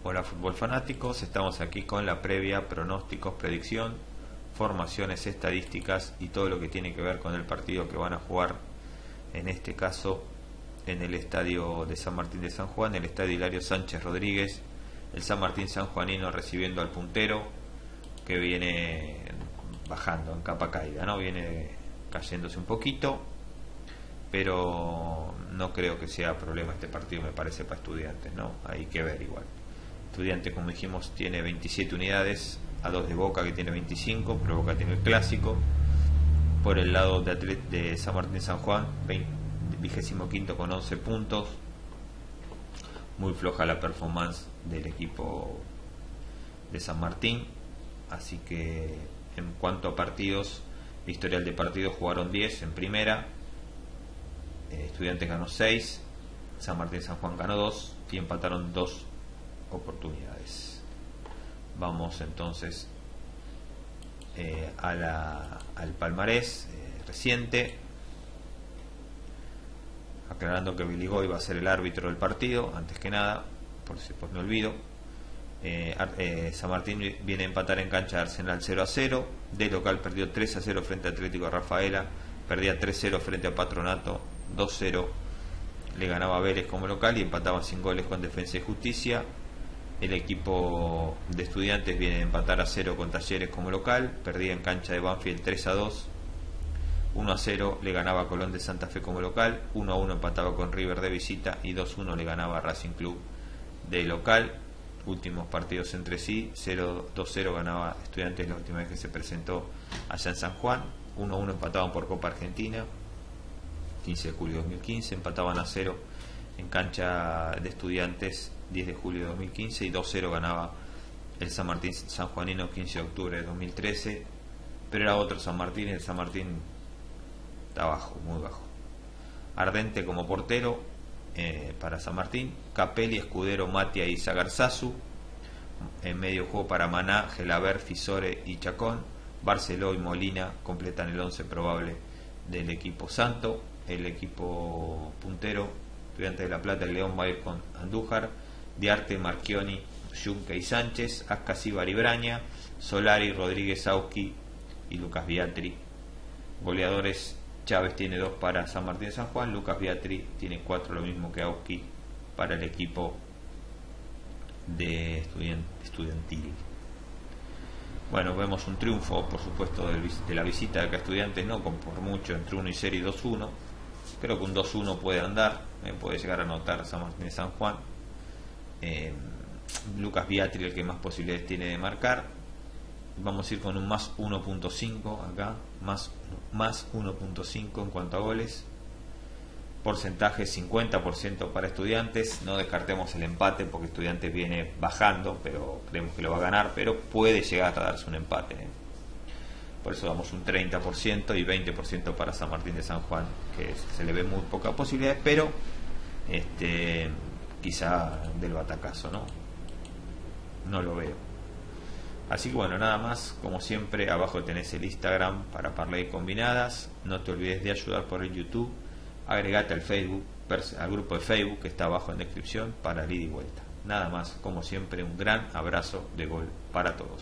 Hola fútbol fanáticos, estamos aquí con la previa, pronósticos, predicción, formaciones, estadísticas y todo lo que tiene que ver con el partido que van a jugar, en este caso en el estadio de San Martín de San Juan, el estadio Hilario Sánchez Rodríguez, el San Martín sanjuanino recibiendo al puntero que viene bajando en capa caída, ¿no? Viene cayéndose un poquito, pero no creo que sea problema este partido, me parece, para Estudiantes, ¿no? Hay que ver igual. Estudiantes, como dijimos, tiene 27 unidades, a 2 de Boca que tiene 25, pero Boca tiene el clásico. Por el lado de San Martín San Juan, 25 con 11 puntos. Muy floja la performance del equipo de San Martín, así que en cuanto a partidos, historial de partidos, jugaron 10 en primera, Estudiantes ganó 6, San Martín San Juan ganó 2 y empataron 2 oportunidades. Vamos entonces al palmarés reciente, aclarando que Biligoy va a ser el árbitro del partido, antes que nada, por si me olvido. San Martín viene a empatar en cancha de Arsenal 0-0, de local perdió 3-0 frente a Atlético de Rafaela, perdía 3-0 frente a Patronato, 2-0 le ganaba a Vélez como local y empataba sin goles con Defensa y Justicia. El equipo de Estudiantes viene a empatar a 0 con Talleres como local, perdía en cancha de Banfield 3-2, 1-0 le ganaba a Colón de Santa Fe como local, 1-1 empataba con River de visita y 2-1 le ganaba a Racing Club de local. Últimos partidos entre sí, 2-0 ganaba Estudiantes la última vez que se presentó allá en San Juan, 1-1 empataban por Copa Argentina, 15 de julio de 2015, empataban a 0 en cancha de Estudiantes 10 de julio de 2015 y 2-0 ganaba el San Martín sanjuanino 15 de octubre de 2013, pero era otro San Martín, el San Martín está bajo, muy bajo. Ardente como portero para San Martín, Capelli, Escudero, Matia y Zagarzazu. En medio juego para Maná, Gelaber, Fisore y Chacón. Barceló y Molina completan el 11 probable del equipo santo. El equipo puntero, Estudiantes de La Plata, el León va a ir con Andújar, Diarte, Marchioni, Junque y Sánchez, Ascasíbar y Braña, Solari, Rodríguez, Auski y Lucas Biatri. Goleadores: Chávez tiene 2 para San Martín de San Juan, Lucas Biatri tiene 4, lo mismo que Auski para el equipo de estudiantil. Bueno, vemos un triunfo, por supuesto, de la visita de acá Estudiantes, no por mucho, entre 1-0 y 2-1. Creo que un 2-1 puede andar, puede llegar a anotar San Martín de San Juan. Lucas Biatri el que más posibilidades tiene de marcar. Vamos a ir con un más 1.5 acá, más 1.5 en cuanto a goles. Porcentaje 50% para Estudiantes. No descartemos el empate porque Estudiantes viene bajando, pero creemos que lo va a ganar, pero puede llegar a darse un empate. Por eso damos un 30% y 20% para San Martín de San Juan, que se le ve muy poca posibilidad, pero quizá del batacazo, no lo veo. Así que bueno, nada más, como siempre, abajo tenés el Instagram para parlay combinadas. No te olvides de ayudar por el YouTube. Agregate al Facebook, al grupo de Facebook que está abajo en descripción para el ida y vuelta. Nada más, como siempre, un gran abrazo de gol para todos.